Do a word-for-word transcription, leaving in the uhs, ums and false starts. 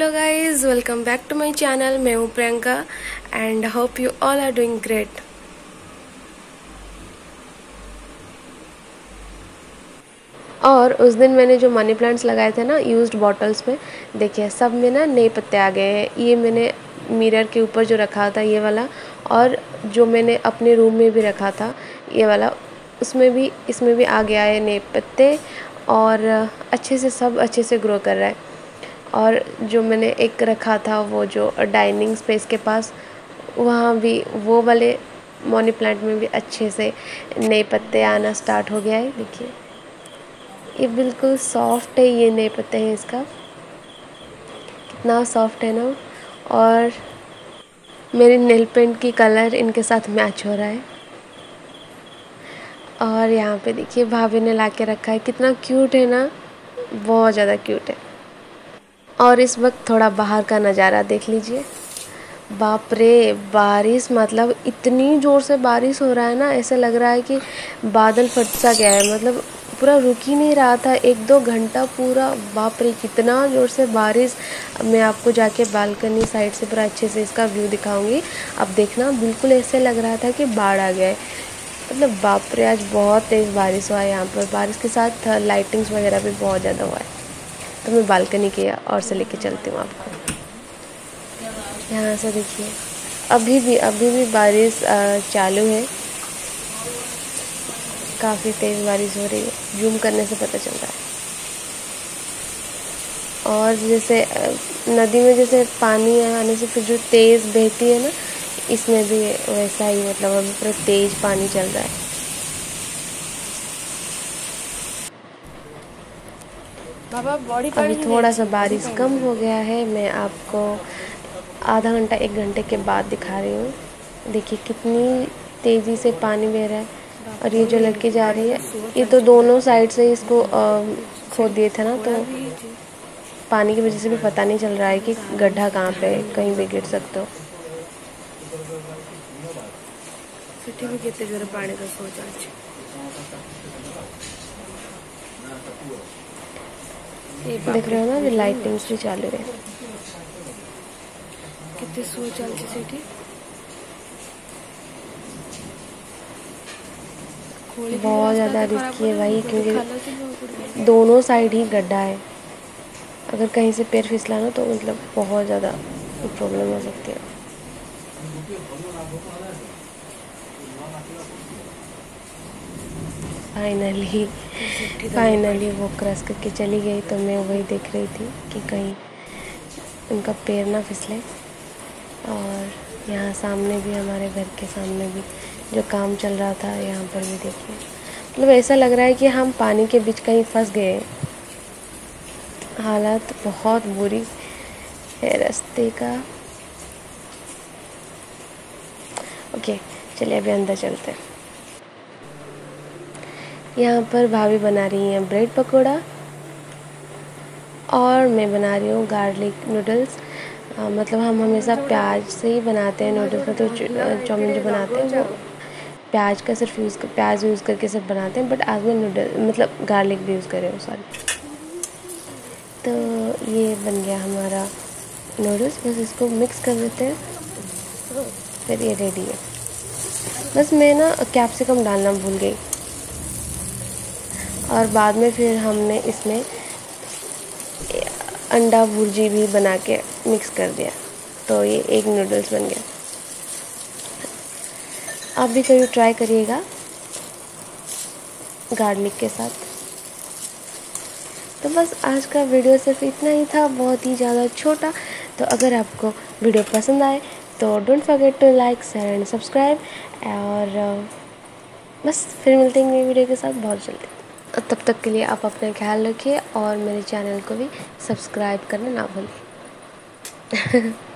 Hello guys, welcome back to my channel. मैं हूँ Priyanka and hope you all are doing great. और उस दिन मैंने जो मनी प्लांट्स लगाए थे ना यूज्ड बॉटल्स में, देखिए सब में ना नए पत्ते आ गए हैं। ये मैंने मिरर के ऊपर जो रखा था ये वाला, और जो मैंने अपने रूम में भी रखा था ये वाला, उसमें भी इसमें भी आ गया है नए पत्ते। और अच्छे से सब अच्छे से ग्रो कर रहा है। और जो मैंने एक रखा था वो जो डाइनिंग स्पेस के पास, वहाँ भी वो वाले मनी प्लांट में भी अच्छे से नए पत्ते आना स्टार्ट हो गया है। देखिए ये बिल्कुल सॉफ्ट है, ये नए पत्ते हैं इसका, कितना सॉफ्ट है ना। और मेरी नेल पेंट की कलर इनके साथ मैच हो रहा है। और यहाँ पे देखिए भाभी ने ला के रखा है, कितना क्यूट है ना, बहुत ज़्यादा क्यूट है। और इस वक्त थोड़ा बाहर का नज़ारा देख लीजिए। बाप रे, बारिश मतलब इतनी ज़ोर से बारिश हो रहा है ना, ऐसे लग रहा है कि बादल फट सा गया है। मतलब पूरा रुक ही नहीं रहा था, एक दो घंटा पूरा। बाप रे कितना ज़ोर से बारिश। मैं आपको जाके बालकनी साइड से पूरा अच्छे से इसका व्यू दिखाऊंगी। अब देखना, बिल्कुल ऐसे लग रहा था कि बाढ़ आ गया है। मतलब बाप रे, आज बहुत तेज़ बारिश हुआ है यहाँ पर। बारिश के साथ लाइटिंग्स वगैरह भी बहुत ज़्यादा हुआ है। तो मैं बालकनी के और से लेके चलती हूँ आपको। यहाँ से देखिए अभी भी अभी भी बारिश चालू है, काफ़ी तेज़ बारिश हो रही है, जूम करने से पता चल रहा है। और जैसे नदी में जैसे पानी आने से फिर जो तेज़ बहती है ना, इसमें भी वैसा ही, मतलब अभी पूरा तेज़ पानी चल रहा है। बाबा बॉडी अभी थोड़ा सा बारिश कम हो गया है। मैं आपको आधा घंटा एक घंटे के बाद दिखा रही हूँ। देखिए कितनी तेज़ी से पानी बह रहा है। और ये जो लड़की जा रही है, ये तो दोनों साइड से इसको खोद दिए थे ना, तो पानी की वजह से भी पता नहीं चल रहा है कि गड्ढा कहाँ पे है, कहीं भी गिर सकते हो। भी कितने जोर पानी का सोच आज देख रहे हो ना, अभी लाइटिंग्स भी चालू है। कितने सो चलती सीटी बहुत ज़्यादा रिस्की है भाई, क्योंकि दोनों साइड ही गड्ढा है। अगर कहीं से पैर फिसला ना तो मतलब बहुत ज़्यादा प्रॉब्लम हो सकती है। फाइनली फाइनली वो क्रॉस करके चली गई, तो मैं वही देख रही थी कि कहीं उनका पैर ना फिसले। और यहाँ सामने भी, हमारे घर के सामने भी जो काम चल रहा था, यहाँ पर भी देखिए, मतलब ऐसा लग रहा है कि हम पानी के बीच कहीं फंस गए। हालत बहुत बुरी है रास्ते का। ओके चलिए अभी अंदर चलते हैं। यहाँ पर भाभी बना रही हैं ब्रेड पकौड़ा, और मैं बना रही हूँ गार्लिक नूडल्स। आ, मतलब हम हमेशा प्याज से ही बनाते हैं नूडल्स में, तो चाउमीन जो बनाते हैं वो प्याज का सिर्फ यूज़ कर प्याज यूज़ करके सिर्फ बनाते हैं। बट आज मैं नूडल मतलब गार्लिक भी यूज़ कर रही हूँ, सॉरी। तो ये बन गया हमारा नूडल्स, बस इसको मिक्स कर देते हैं, फिर ये रेडी है। बस मैं ना कैप्सिकम डालना भूल गई, और बाद में फिर हमने इसमें अंडा भुर्जी भी बना के मिक्स कर दिया, तो ये एक नूडल्स बन गया। आप भी कभी ट्राई करिएगा गार्लिक के साथ। तो बस आज का वीडियो सिर्फ इतना ही था, बहुत ही ज़्यादा छोटा। तो अगर आपको वीडियो पसंद आए तो don't forget to like share and subscribe. और बस फिर मिलते हैं नई वीडियो के साथ बहुत जल्दी। तब तक के लिए आप अपना ख्याल रखिए और मेरे चैनल को भी सब्सक्राइब करना ना भूलिए।